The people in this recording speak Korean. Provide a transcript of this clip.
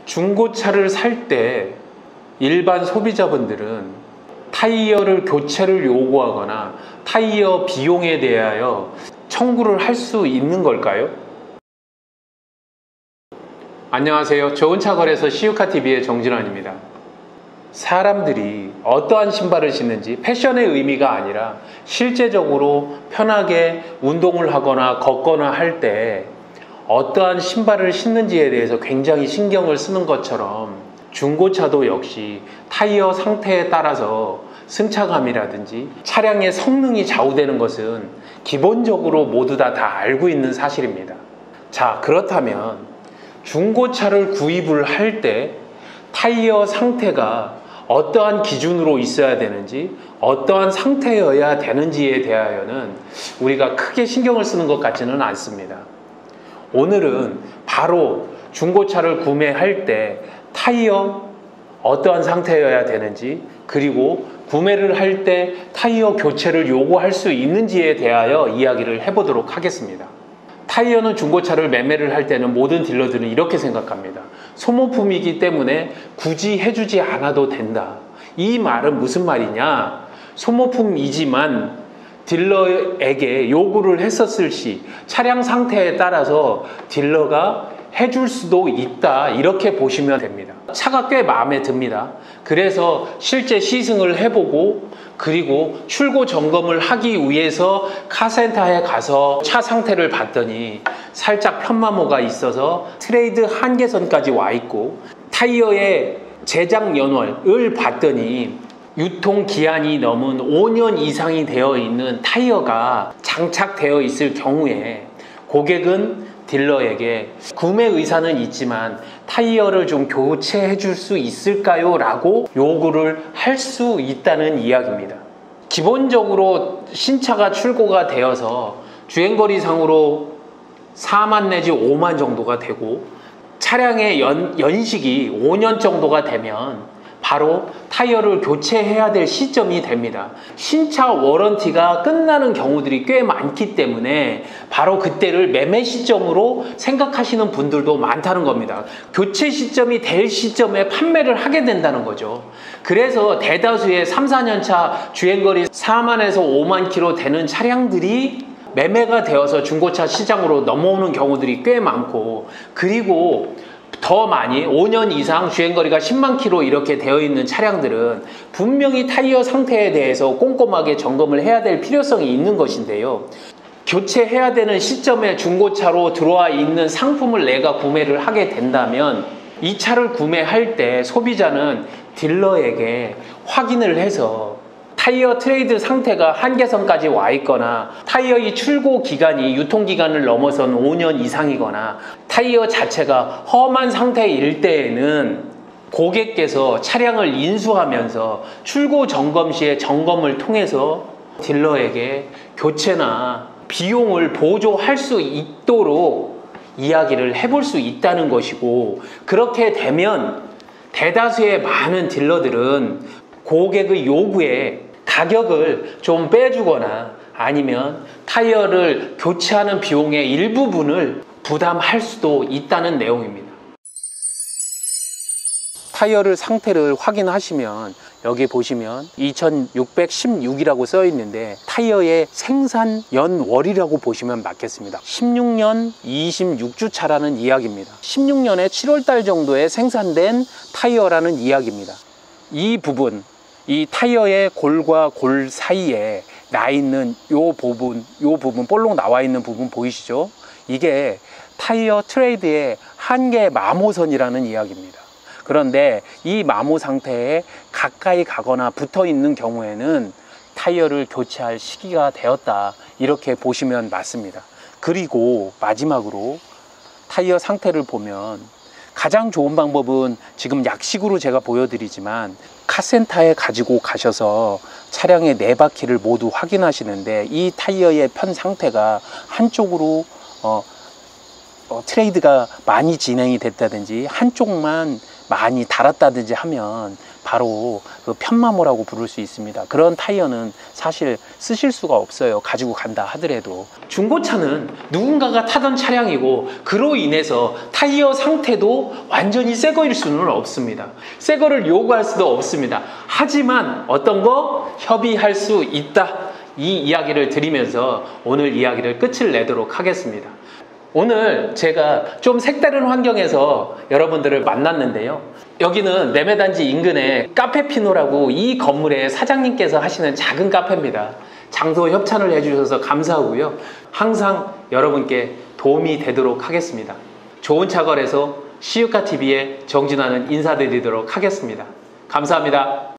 중고차를 살 때 일반 소비자분들은 타이어를 교체를 요구하거나 타이어 비용에 대하여 청구를 할 수 있는 걸까요? 안녕하세요. 좋은차 거래소 시우카TV의 정진환입니다. 사람들이 어떠한 신발을 신는지 패션의 의미가 아니라 실제적으로 편하게 운동을 하거나 걷거나 할 때 어떠한 신발을 신는지에 대해서 굉장히 신경을 쓰는 것처럼 중고차도 역시 타이어 상태에 따라서 승차감이라든지 차량의 성능이 좌우되는 것은 기본적으로 모두 다 알고 있는 사실입니다. 자, 그렇다면 중고차를 구입을 할 때 타이어 상태가 어떠한 기준으로 있어야 되는지, 어떠한 상태여야 되는지에 대하여는 우리가 크게 신경을 쓰는 것 같지는 않습니다. 오늘은 바로 중고차를 구매할 때 타이어 어떠한 상태여야 되는지, 그리고 구매를 할 때 타이어 교체를 요구할 수 있는지에 대하여 이야기를 해보도록 하겠습니다. 타이어는 중고차를 매매를 할 때는 모든 딜러들은 이렇게 생각합니다. 소모품이기 때문에 굳이 해주지 않아도 된다. 이 말은 무슨 말이냐? 소모품이지만 딜러에게 요구를 했었을 시 차량 상태에 따라서 딜러가 해줄 수도 있다, 이렇게 보시면 됩니다. 차가 꽤 마음에 듭니다. 그래서 실제 시승을 해보고 그리고 출고 점검을 하기 위해서 카센터에 가서 차 상태를 봤더니 살짝 편마모가 있어서 트레이드 한계선까지 와 있고, 타이어의 제작 연월을 봤더니 유통기한이 넘은 5년 이상이 되어 있는 타이어가 장착되어 있을 경우에 고객은 딜러에게 구매 의사는 있지만 타이어를 좀 교체해 줄 수 있을까요? 라고 요구를 할 수 있다는 이야기입니다. 기본적으로 신차가 출고가 되어서 주행거리상으로 4만 내지 5만 정도가 되고 차량의 연식이 5년 정도가 되면 바로 타이어를 교체해야 될 시점이 됩니다. 신차 워런티가 끝나는 경우들이 꽤 많기 때문에 바로 그때를 매매 시점으로 생각하시는 분들도 많다는 겁니다. 교체 시점이 될 시점에 판매를 하게 된다는 거죠. 그래서 대다수의 3, 4년차 주행거리 4만에서 5만 킬로 되는 차량들이 매매가 되어서 중고차 시장으로 넘어오는 경우들이 꽤 많고, 그리고 더 많이 5년 이상 주행거리가 10만 킬로 이렇게 되어 있는 차량들은 분명히 타이어 상태에 대해서 꼼꼼하게 점검을 해야 될 필요성이 있는 것인데요. 교체해야 되는 시점에 중고차로 들어와 있는 상품을 내가 구매를 하게 된다면 이 차를 구매할 때 소비자는 딜러에게 확인을 해서 타이어 트레이드 상태가 한계선까지 와 있거나 타이어의 출고 기간이 유통기간을 넘어선 5년 이상이거나 타이어 자체가 험한 상태일 때에는 고객께서 차량을 인수하면서 출고 점검 시에 점검을 통해서 딜러에게 교체나 비용을 보조할 수 있도록 이야기를 해볼 수 있다는 것이고, 그렇게 되면 대다수의 많은 딜러들은 고객의 요구에 가격을 좀 빼주거나 아니면 타이어를 교체하는 비용의 일부분을 부담할 수도 있다는 내용입니다. 타이어를 상태를 확인하시면 여기 보시면 2616이라고 써 있는데 타이어의 생산 연월이라고 보시면 맞겠습니다. 16년 26주 차라는 이야기입니다. 16년에 7월달 정도에 생산된 타이어라는 이야기입니다. 이 부분, 이 타이어의 골과 골 사이에 나 있는 요 부분 볼록 나와 있는 부분 보이시죠? 이게 타이어 트레이드의 한계 마모선이라는 이야기입니다. 그런데 이 마모 상태에 가까이 가거나 붙어 있는 경우에는 타이어를 교체할 시기가 되었다, 이렇게 보시면 맞습니다. 그리고 마지막으로 타이어 상태를 보면 가장 좋은 방법은 지금 약식으로 제가 보여드리지만 카센터에 가지고 가셔서 차량의 4바퀴를 모두 확인하시는데 이 타이어의 편 상태가 한쪽으로 트레이드가 많이 진행이 됐다든지 한쪽만 많이 닳았다든지 하면 바로 그 편마모라고 부를 수 있습니다. 그런 타이어는 사실 쓰실 수가 없어요. 가지고 간다 하더라도. 중고차는 누군가가 타던 차량이고 그로 인해서 타이어 상태도 완전히 새 거일 수는 없습니다. 새 거를 요구할 수도 없습니다. 하지만 어떤 거 협의할 수 있다, 이 이야기를 드리면서 오늘 이야기를 끝을 내도록 하겠습니다. 오늘 제가 좀 색다른 환경에서 여러분들을 만났는데요. 여기는 매매단지 인근에 카페피노라고 이 건물의 사장님께서 하시는 작은 카페입니다. 장소 협찬을 해주셔서 감사하고요. 항상 여러분께 도움이 되도록 하겠습니다. 좋은 차 거래소 시우카TV의 정진환은 인사드리도록 하겠습니다. 감사합니다.